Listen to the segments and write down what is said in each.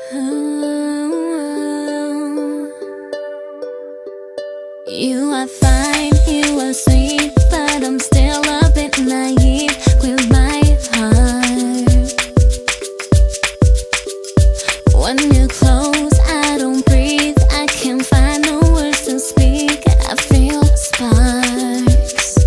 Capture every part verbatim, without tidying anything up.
You are fine, you are sweet, but I'm still a bit naive with my heart. When you're close, I don't breathe, I can't find no words to speak. I feel sparks,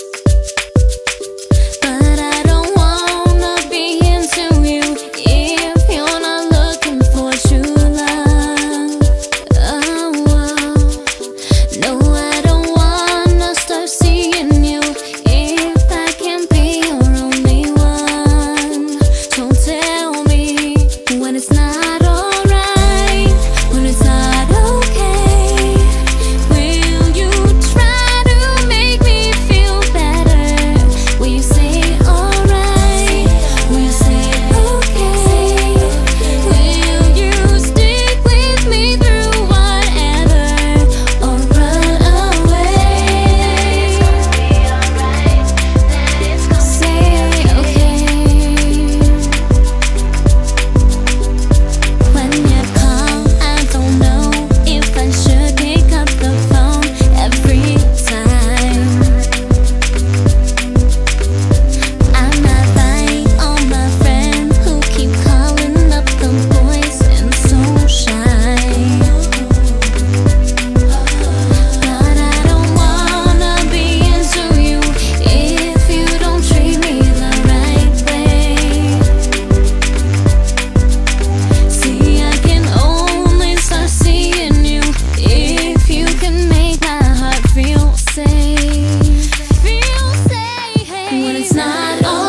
but I don't wanna be into you if you're not looking for true love. Oh, oh. No, I don't wanna start seeing you if I can't be your only one. So tell me when it's not alright, when it's not okay. Will you try to make me feel better? Will you say alright? Will you say okay? Will you stick with me through whatever, or run away? Say okay. When you call, I don't know if I should pick up the phone every time. I'm not like all my friends who keep calling up the boys and so shy. But I don't wanna be into you if you don't treat me the right way. See, I can only start seeing you if you can make my heart feel safe. Feel safe when it's not all